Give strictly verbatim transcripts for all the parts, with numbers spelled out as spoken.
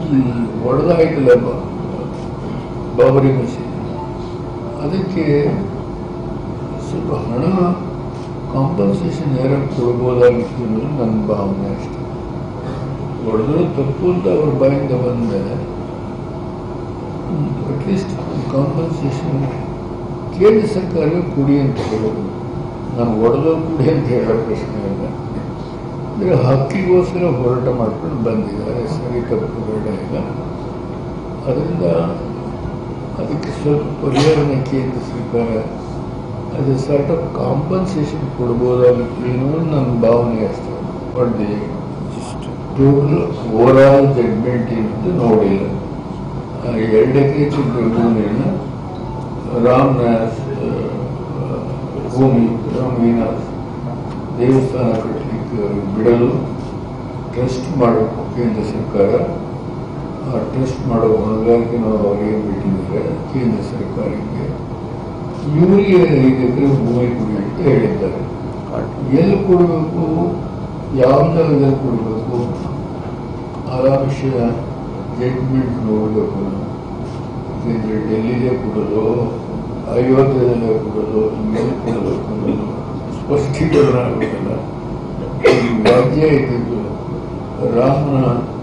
ಈ ಹೊಡೆದಾಯ್ತಲ್ಲ ಬಾಬರಿ ಮಸೀದಿ, ಅದಕ್ಕೆ ಸ್ವಲ್ಪ ಹಣ ಕಾಂಪನ್ಸೇಷನ್ ಯಾರು ಕೊಡ್ಬೋದಾಗಿತ್ತು ಅನ್ನೋದು ನನ್ನ ಭಾವನೆ ಅಷ್ಟೆ. ಹೊಡೆದ್ರು ತಪ್ಪು ಅಂತ ಅವ್ರ ಬಾಯಿಂದ ಬಂದೆ, ಅಟ್ಲೀಸ್ಟ್ ಕಾಂಪನ್ಸೇಷನ್ ಕೇಂದ್ರ ಸರ್ಕಾರವೇ ಕೊಡಿ ಅಂತ ಹೇಳೋದು. ನಾನು ಹೊಡೆದವ್ರು ಕೊಡಿ ಅಂತ ಹೇಳೋ ಪ್ರಶ್ನೆ ಇಲ್ಲ. ಅಂದರೆ ಹಕ್ಕಿಗೋಸ್ಕರ ಹೋರಾಟ ಮಾಡ್ಕೊಂಡು ಬಂದಿದ್ದಾರೆ, ಸರಿ ತಪ್ಪು ಬೇಡ ಇಲ್ಲ. ಅದರಿಂದ ಅದಕ್ಕೆ ಸ್ವಲ್ಪ ಪರಿಹಾರನ ಕೇಂದ್ರ ಸರ್ಕಾರ ಅದು ಸಾರ್ಟ್ ಆಫ್ ಕಾಂಪನ್ಸೇಷನ್ ಕೊಡ್ಬೋದಾಗಿತ್ತು ಏನೋ ನನ್ನ ಭಾವನೆ ಅಷ್ಟೇ. ಹೊಡೆದಿ ಟೋಟಲ್ ಓವರ್ ಆಲ್ ಜಡ್ಮೆಂಟ್ ಏನಂತ ನೋಡಿಲ್ಲ. ಎರಡು ಎಕರೆ ಭೂಮಿಯನ್ನು ರಾಮನಾಥ್ ಭೂಮಿ ರಾಮವಿನಾಥ್ ದೇವಸ್ಥಾನ ಕಟ್ಟಲಿಕ್ಕೆ ಬಿಡಲು ಟ್ರಸ್ಟ್ ಮಾಡಬೇಕು ಕೇಂದ್ರ ಸರ್ಕಾರ. ಆ ಟ್ರಸ್ಟ್ ಮಾಡೋ ಹೊಣೆಗಾರಿಕೆ ನಾವು ಅವರಿಗೆ ಬಿಟ್ಟಿದ್ದಾರೆ ಕೇಂದ್ರ ಸರ್ಕಾರಕ್ಕೆ. ಇವರಿಗೆ ಐದು ಎಕರೆ ಭೂಮಿ ಕೊಡಿ ಅಂತ ಹೇಳಿದ್ದಾರೆ. ಎಲ್ಲಿ ಕೊಡಬೇಕು, ಯಾವ ಜಾಗದಲ್ಲಿ ಕೊಡಬೇಕು, ಆ ವಿಷಯ ಜಡ್ಜ್ಮೆಂಟ್ ನೋಡಬೇಕು. ಯಾಕೆಂದರೆ ಡೆಲ್ಲಿಲೇ ಕೊಡೋದು, ಅಯೋಧ್ಯೆಯಲ್ಲೇ ಕೊಡೋದು, ಎಲ್ಲಿ ಕೊಡಬೇಕು ಅನ್ನೋದು ಸ್ಪಷ್ಟೀಕರಣ ಆಗೋದಿಲ್ಲ. ರಾಜ್ಯ ಇದ್ದಿದ್ದು ರಾಮನ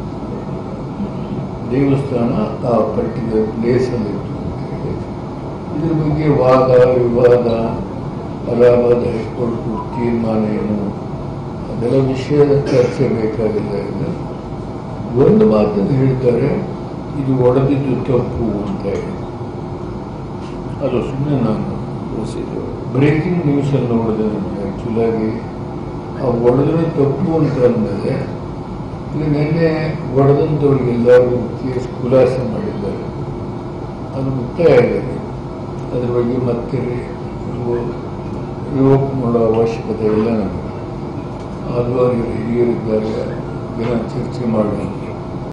ದೇವಸ್ಥಾನ ಆ ಪರ್ಟಿಕ್ಯುಲರ್ ಪ್ಲೇಸಲ್ಲಿತ್ತು. ಇದ್ರ ಬಗ್ಗೆ ವಾದ ವಿವಾದ, ಅಲಹಾಬಾದ್ ಹೈಕೋರ್ಟ್ ತೀರ್ಮಾನ ಏನು, ಅದೆಲ್ಲ ವಿಷಯದ ಚರ್ಚೆ ಬೇಕಾಗಿಲ್ಲ. ಇಲ್ಲ, ಒಂದು ಮಾತನ್ನು ಹೇಳ್ತಾರೆ, ಇದು ಒಡೆದಿದ್ದು ತಪ್ಪು ಅಂತ ಹೇಳಿ. ಅದು ಸುಮ್ಮನೆ ನಾನು ಬ್ರೇಕಿಂಗ್ ನ್ಯೂಸಲ್ಲಿ ನೋಡಿದೆ. ನನಗೆ ಆ್ಯಕ್ಚುಲಾಗಿ ಆ ಒಡೆದ್ರೆ ತಪ್ಪು ಅಂತ ಅಂದಮೇಲೆ ಈಗ ನಿನ್ನೆ ಒಡೆದಂಥವ್ರಿಗೆಲ್ಲರೂ ಕೇಸ್ ಖುಲಾಸೆ ಮಾಡಿದ್ದಾರೆ. ಅದು ಮುಕ್ತಾಯ ಆಗಿದೆ. ಅದ್ರ ಬಗ್ಗೆ ಮತ್ತೆ ರಿವೋಕ್ ಮಾಡೋ ಅವಶ್ಯಕತೆ ಇಲ್ಲ ನನಗೆ. ಆದರೂ ಹಿರಿಯರಿದ್ದಾರೆ, ದಿನ ಚರ್ಚೆ ಮಾಡೋಣ.